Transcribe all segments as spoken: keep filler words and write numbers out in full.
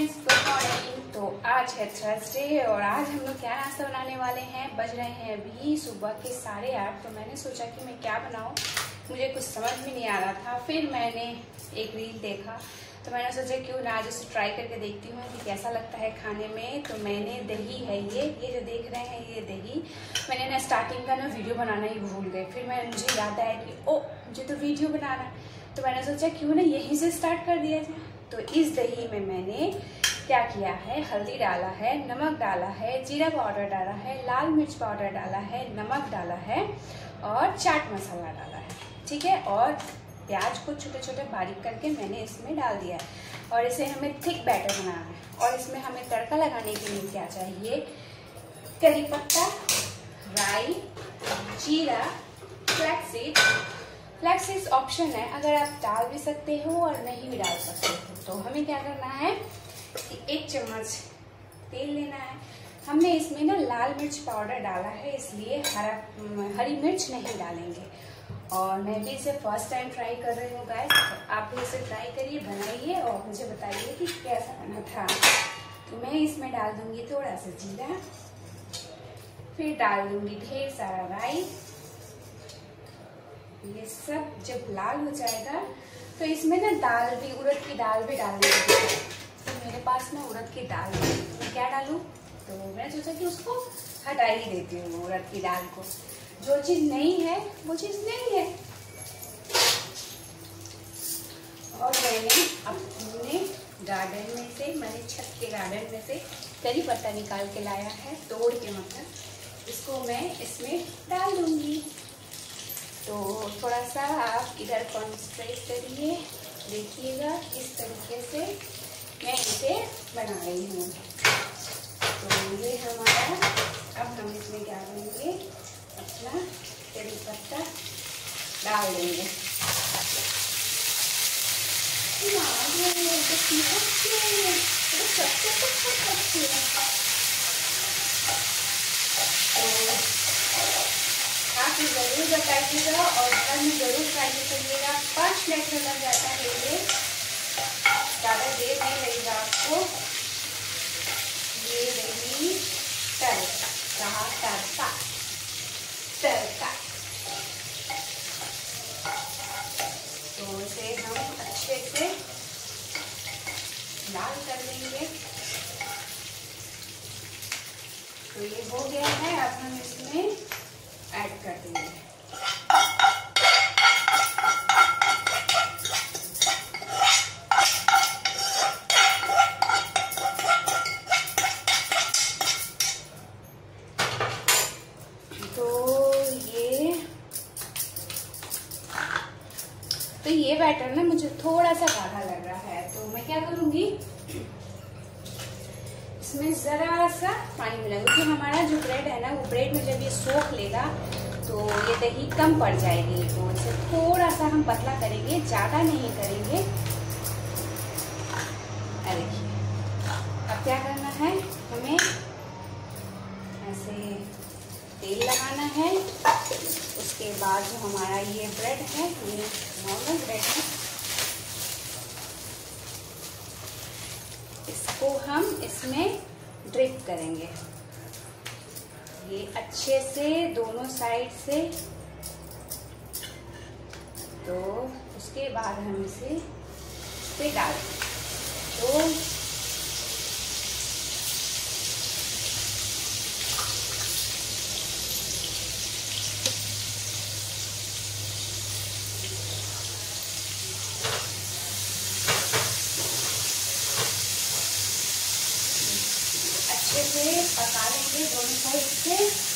Friends, good morning. तो आज है थर्सडे और आज हम लोग क्या नाश्ता बनाने वाले हैं। बज रहे हैं अभी सुबह के साढ़े आठ। तो मैंने सोचा कि मैं क्या बनाऊं, मुझे कुछ समझ में नहीं आ रहा था। फिर मैंने एक रील देखा तो मैंने सोचा क्यों ना आज उसे ट्राई करके देखती हूँ कि कैसा लगता है खाने में। तो मैंने दही है ये ये जो देख रहे हैं ये दही, मैंने ना स्टार्टिंग का ना वीडियो बनाना ही भूल गए। फिर मैं मुझे याद आया कि ओ मुझे तो वीडियो बनाना है, तो मैंने सोचा क्यों ना यहीं से स्टार्ट कर दिया जाए। तो इस दही में मैंने क्या किया है, हल्दी डाला है, नमक डाला है, जीरा पाउडर डाला है, लाल मिर्च पाउडर डाला है, नमक डाला है और चाट मसाला डाला है, ठीक है। और प्याज को छोटे छोटे बारीक करके मैंने इसमें डाल दिया है और इसे हमें थिक बैटर बनाना है। और इसमें हमें तड़का लगाने के लिए क्या चाहिए, करी पत्ता, राई, जीरा, flax seed. Flax seeds option है, अगर आप डाल भी सकते हो और नहीं भी डाल सकते हो। तो हमें क्या करना है कि एक चम्मच तेल लेना है। हमने इसमें ना लाल मिर्च पाउडर डाला है, इसलिए हरा हरी मिर्च नहीं डालेंगे। और मैं भी इसे फर्स्ट टाइम ट्राई कर रही हूँ गाइस, तो आप भी इसे ट्राई करिए, बनाइए और मुझे बताइए कि कैसा बना था। तो मैं इसमें डाल दूंगी थोड़ा सा जीरा, फिर डाल दूंगी ढेर सारा राई। ये सब जब लाल हो जाएगा तो इसमें ना दाल भी, उड़द की दाल भी डालनी है। तो मेरे पास ना उड़द की दाल है, मैं क्या डालूं, तो मैं सोचा कि उसको हटा ही देती हूँ उड़द की दाल को। जो चीज नहीं है वो चीज नहीं है। और मैंने अपने गार्डन में से, मैंने छत के गार्डन में से करी पत्ता निकाल के लाया है, तोड़ के, मतलब इसको मैं इसमें डाल दूंगी। तो थोड़ा सा आप इधर कॉन्सेंट्रेट करिए, देखिएगा इस तरीके से मैं इसे बना रही हूँ। तो ये हमारा, अब हम इसमें क्या करेंगे, अपना करी पत्ता डाल देंगे। आप जरूर बताइएगा और घर में जरूर ट्राई करिएगा। पाँच मिनट में लग जाता है ये, ज़्यादा देर नहीं लगेगा आपको। ये रही तड़का तड़का तड़का। तो इसे हम अच्छे से लाल कर लेंगे। तो ये हो गया है, अब हम इसमें ऐड कर देंगे। तो ये तो ये बैटर ना मुझे थोड़ा सा गाढ़ा लग रहा है, तो मैं क्या करूंगी, इसमें जरा सा पानी मिलाऊंगी, क्योंकि हमारा जो ब्रेड है ना, वो ब्रेड में जब ये सोख लेगा तो ये दही कम पड़ जाएगी। तो इसे थोड़ा सा हम पतला करेंगे, ज्यादा नहीं करेंगे। अरे अब क्या करना है, हमें ऐसे तेल लगाना है। उसके बाद जो हमारा ये ब्रेड है, ये नॉर्मल ब्रेड है, इसको हम इसमें ड्रिप करेंगे, ये अच्छे से दोनों साइड से। तो उसके बाद हम इसे इस पे डाल तो अच्छे से पका लेंगे दोनों साइड से।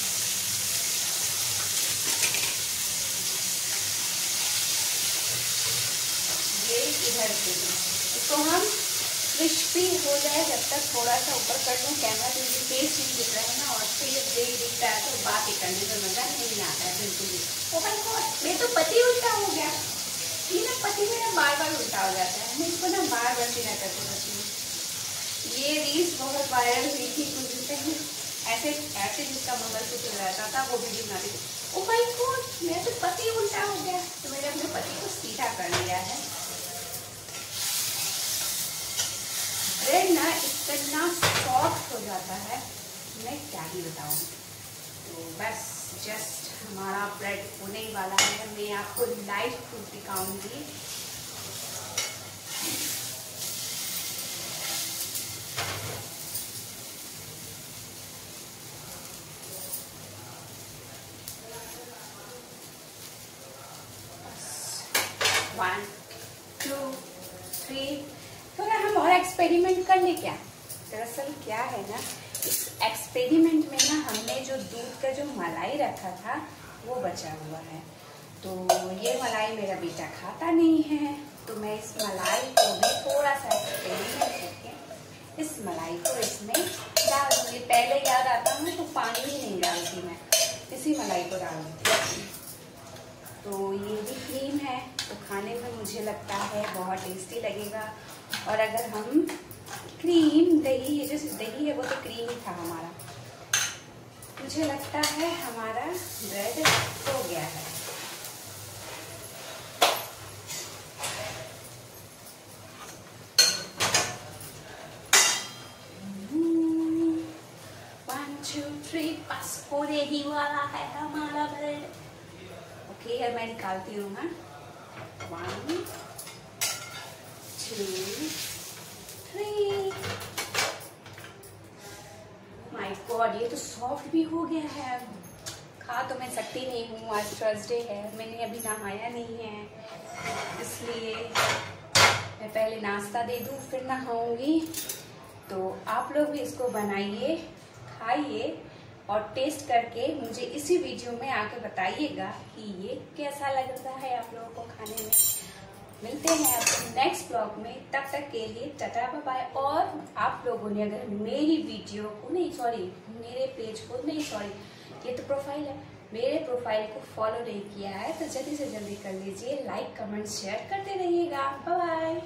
ये इधर से इसको हम क्रिस्पी हो जाए जब तक थोड़ा सा ऊपर कर लूँ। कैमरा तो मुझे टेस्ट नहीं दिख रहा है ना, और फिर ये देख दिखता है तो बात ही करने में मजा नहीं आता है बिल्कुल भी। ओ माय गॉड, मेरा तो पति उल्टा हो गया। ये ना पति मेरा बार बार उल्टा हो जाता है, मैं इसको ना बार बार सीधा करते रहती हूँ। ये रील्स बहुत वायरल हुई थी कुछ दिन पहले, ऐसे ऐसे जिसका मंगलसूत्र रहता था वो वीडियो बना रही थी। ओ भाई कौन, मेरा तो पति उल्टा हो गया। तो मैंने अपने पति को सीधा कर लिया है। ब्रेड ना इतना सॉफ्ट हो जाता है, मैं क्या ही बताऊँ। तो बस जस्ट हमारा ब्रेड होने ही वाला है। मैं आपको लाइव प्रूफ दिखाऊंगी। One two three. थोड़ा हम और एक्सपेरिमेंट कर ले क्या। दरअसल क्या है ना, इस एक्सपेरिमेंट में ना हमने जो दूध का जो मलाई रखा था वो बचा हुआ है। तो ये मलाई मेरा बेटा खाता नहीं है, तो मैं इस मलाई को भी थोड़ा सा एक्सपेरिमेंट करके इस मलाई को इसमें डाल दूंगी। पहले याद आता हूँ तो पानी ही नहीं डालती मैं, इसी मलाई को डाल दूँगी। तो ये भी क्रीम है, तो खाने में मुझे लगता है बहुत टेस्टी लगेगा। और अगर हम क्रीम दही, ये जो दही है वो तो क्रीम ही था हमारा, मुझे लगता है हमारा ब्रेड हो गया है। वन टू थ्री, बस होने ही वाला है हमारा ब्रेड। ओके, अब मैं निकालती हूँ। हाँ, one two three. My god, ये तो सॉफ्ट भी हो गया है। खा तो मैं सकती नहीं हूँ, आज थर्सडे है, मैंने अभी नहाया नहीं है, इसलिए मैं पहले नाश्ता दे दूँ फिर नहाऊंगी। तो आप लोग भी इसको बनाइए, खाइए और टेस्ट करके मुझे इसी वीडियो में आके बताइएगा कि ये कैसा लग रहा है आप लोगों को खाने में। मिलते हैं अपने नेक्स्ट ब्लॉग में, तब तक के लिए टाटा बाय बाय। और आप लोगों ने अगर मेरी वीडियो को नहीं सॉरी मेरे पेज को नहीं सॉरी ये तो प्रोफाइल है, मेरे प्रोफाइल को फॉलो नहीं किया है तो जल्दी से जल्दी कर लीजिए। लाइक कमेंट शेयर करते रहिएगा। Bye bye.